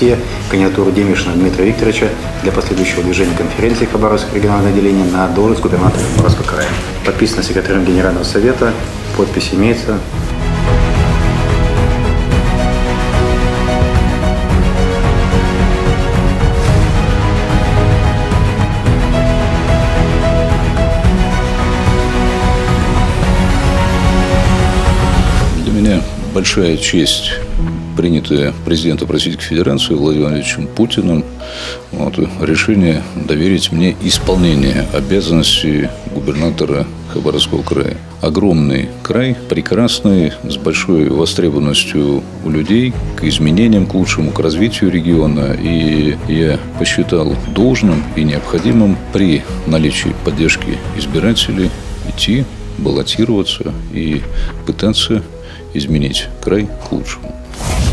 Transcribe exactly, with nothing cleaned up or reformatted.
Россия кандидатуру Демишина Дмитрия Викторовича для последующего движения конференции Хабаровского регионального отделения на должность губернатора Хабаровского края. Подписано секретарем Генерального совета, подпись имеется. Большая честь, принятая президентом Российской Федерации Владимиром Владимировичем Путиным, вот, решение доверить мне исполнение обязанностей губернатора Хабаровского края. Огромный край, прекрасный, с большой востребованностью у людей к изменениям, к лучшему, к развитию региона. И я посчитал должным и необходимым при наличии поддержки избирателей идти, баллотироваться и пытаться изменить край к лучшему.